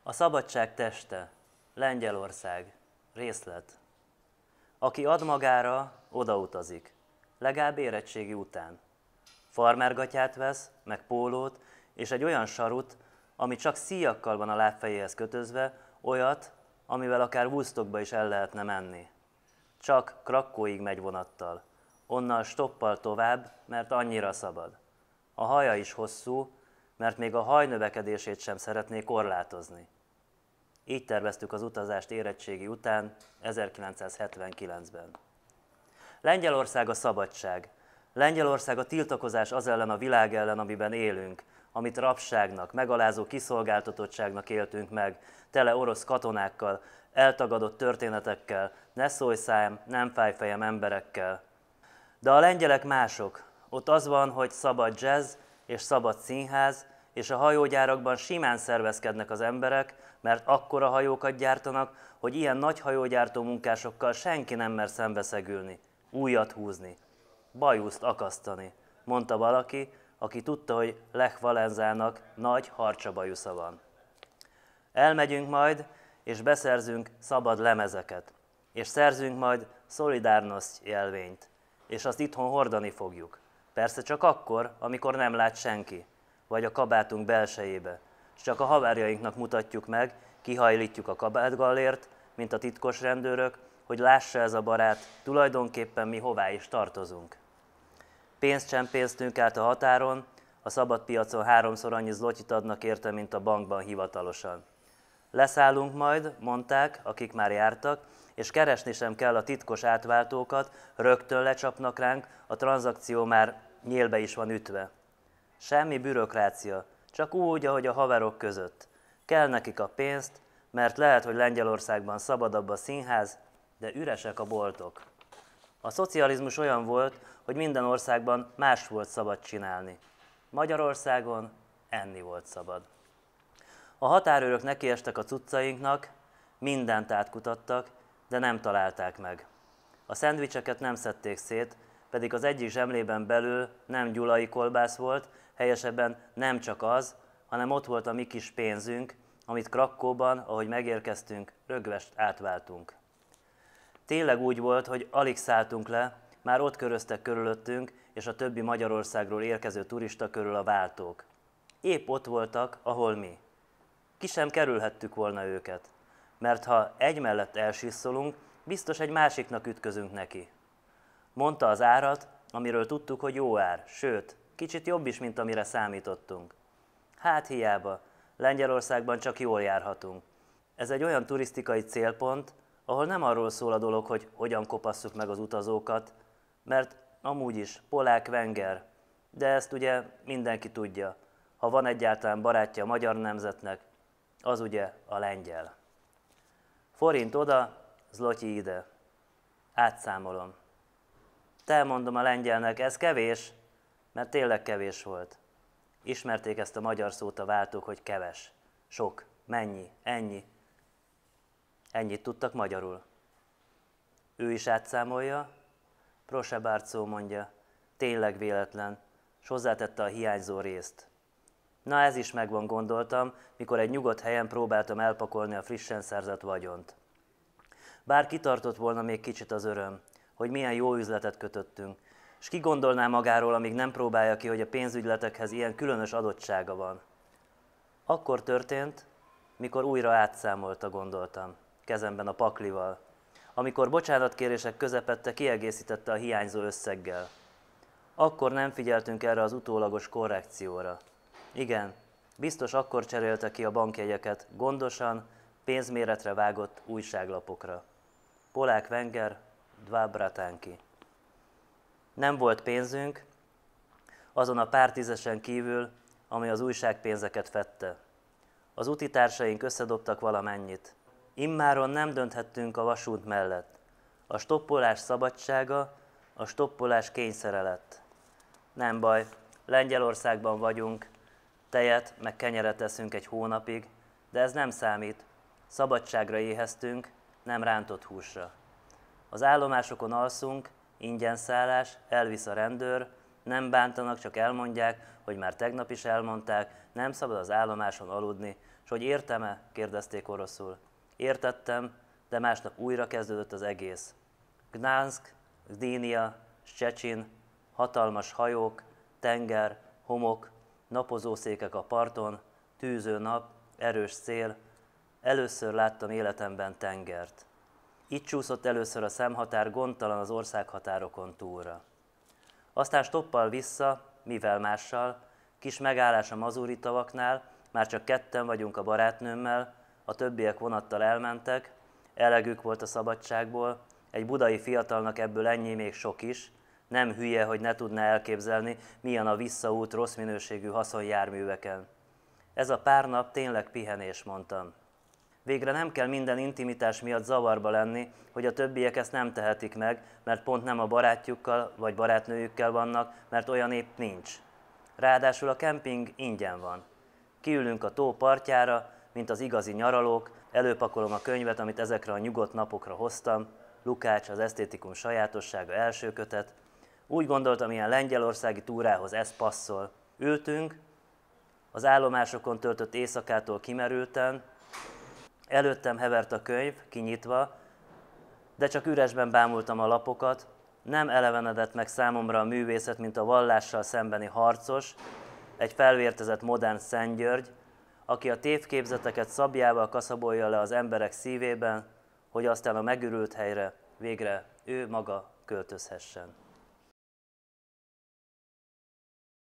A szabadság teste, Lengyelország, részlet. Aki ad magára, odautazik, legalább érettségi után. Farmergatyát vesz, meg pólót, és egy olyan sarut, ami csak szíjakkal van a lábfejéhez kötözve, olyat, amivel akár Woodstockba is el lehetne menni. Csak Krakkóig megy vonattal, onnan stoppal tovább, mert annyira szabad. A haja is hosszú, mert még a haj növekedését sem szeretné korlátozni. Így terveztük az utazást érettségi után, 1979-ben. Lengyelország a szabadság. Lengyelország a tiltakozás az ellen a világ ellen, amiben élünk, amit rabságnak, megalázó kiszolgáltatottságnak éltünk meg, tele orosz katonákkal, eltagadott történetekkel, ne szólj szám, nem fáj fejem emberekkel. De a lengyelek mások. Ott az van, hogy szabad jazz és szabad színház, és a hajógyárakban simán szervezkednek az emberek, mert akkora hajókat gyártanak, hogy ilyen nagy hajógyártó munkásokkal senki nem mer szembeszegülni, újat húzni, bajuszt akasztani, mondta valaki, aki tudta, hogy Lech Valenzának nagy harcsabajusza van. Elmegyünk majd, és beszerzünk szabad lemezeket, és szerzünk majd Szolidárnoszt jelvényt, és azt itthon hordani fogjuk. Persze csak akkor, amikor nem lát senki, vagy a kabátunk belsejébe, és csak a haverjainknak mutatjuk meg, kihajlítjuk a kabátgallért, mint a titkos rendőrök, hogy lássa ez a barát, tulajdonképpen mi hová is tartozunk. Pénzt csempésztünk át a határon, a szabadpiacon 3-szor annyi zlotyit adnak érte, mint a bankban hivatalosan. Leszállunk majd, mondták, akik már jártak, és keresni sem kell a titkos átváltókat, rögtön lecsapnak ránk, a tranzakció már nyélbe is van ütve. Semmi bürokrácia, csak úgy, ahogy a haverok között. Kell nekik a pénzt, mert lehet, hogy Lengyelországban szabadabb a színház, de üresek a boltok. A szocializmus olyan volt, hogy minden országban más volt szabad csinálni. Magyarországon enni volt szabad. A határőrök nekiestek a cuccainknak, mindent átkutattak, de nem találták meg. A szendvicseket nem szedték szét, pedig az egyik zsemlében belül nem gyulai kolbász volt, helyesebben nem csak az, hanem ott volt a mi kis pénzünk, amit Krakkóban, ahogy megérkeztünk, rögvest átváltunk. Tényleg úgy volt, hogy alig szálltunk le, már ott köröztek körülöttünk, és a többi Magyarországról érkező turista körül a váltók. Épp ott voltak, ahol mi. Ki sem kerülhettük volna őket, mert ha egy mellett elsisszolunk, biztos egy másiknak ütközünk neki. Mondta az árat, amiről tudtuk, hogy jó ár, sőt, kicsit jobb is, mint amire számítottunk. Hát hiába, Lengyelországban csak jól járhatunk. Ez egy olyan turisztikai célpont, ahol nem arról szól a dolog, hogy hogyan kopasszuk meg az utazókat, mert amúgy is polák, venger, de ezt ugye mindenki tudja. Ha van egyáltalán barátja a magyar nemzetnek, az ugye a lengyel. Forint oda, zlotyi ide. Átszámolom. Te, mondom a lengyelnek, ez kevés, mert tényleg kevés volt. Ismerték ezt a magyar szót a váltók, hogy keves, sok, mennyi, ennyi. Ennyit tudtak magyarul. Ő is átszámolja, proszę bardzo, mondja, tényleg véletlen, s hozzátette a hiányzó részt. Na ez is megvan, gondoltam, mikor egy nyugodt helyen próbáltam elpakolni a frissen szerzett vagyont. Bár kitartott volna még kicsit az öröm, hogy milyen jó üzletet kötöttünk, s ki gondolná magáról, amíg nem próbálja ki, hogy a pénzügyletekhez ilyen különös adottsága van. Akkor történt, mikor újra átszámolta, gondoltam, kezemben a paklival, amikor bocsánatkérések közepette kiegészítette a hiányzó összeggel. Akkor nem figyeltünk erre az utólagos korrekcióra. Igen, biztos akkor cserélte ki a bankjegyeket gondosan, pénzméretre vágott újságlapokra. Polák Wenger, Dwa Bratánki. Nem volt pénzünk, azon a pár tízesen kívül, ami az újságpénzeket fedte. Az utitársaink összedobtak valamennyit. Immáron nem dönthettünk a vasút mellett. A stoppolás szabadsága, a stoppolás kényszere lett. Nem baj, Lengyelországban vagyunk, tejet meg kenyeret eszünk egy hónapig, de ez nem számít. Szabadságra éheztünk, nem rántott húsra. Az állomásokon alszunk, ingyen szállás, elvisz a rendőr, Nem bántanak, csak elmondják, hogy már tegnap is elmondták, nem szabad az állomáson aludni, és hogy értem-e? Kérdezték oroszul. Értettem, de másnap újra kezdődött az egész. Gdansk, Gdynia, Szczecin, hatalmas hajók, tenger, homok, napozószékek a parton, tűző nap, erős szél. Először láttam életemben tengert. Itt csúszott először a szemhatár gondtalan az országhatárokon túlra. Aztán stoppal vissza, mivel mással, kis megállás a mazuri tavaknál, már csak ketten vagyunk a barátnőmmel, a többiek vonattal elmentek, elegük volt a szabadságból, egy budai fiatalnak ebből ennyi még sok is, nem hülye, hogy ne tudná elképzelni, milyen a visszaút rossz minőségű haszonjárműveken. Ez a pár nap tényleg pihenés, mondtam. Végre nem kell minden intimitás miatt zavarba lenni, hogy a többiek ezt nem tehetik meg, mert pont nem a barátjukkal vagy barátnőjükkel vannak, mert olyan épp nincs. Ráadásul a kemping ingyen van. Kiülünk a tó partjára, mint az igazi nyaralók, előpakolom a könyvet, amit ezekre a nyugodt napokra hoztam, Lukács, az esztétikum sajátossága első kötet. Úgy gondoltam, ilyen lengyelországi túrához ez passzol. Ültünk, az állomásokon töltött éjszakától kimerülten, előttem hevert a könyv, kinyitva, de csak üresben bámultam a lapokat, nem elevenedett meg számomra a művészet, mint a vallással szembeni harcos, egy felvértezett modern Szent György, aki a tévképzeteket szabjával kaszabolja le az emberek szívében, hogy aztán a megürült helyre végre ő maga költözhessen.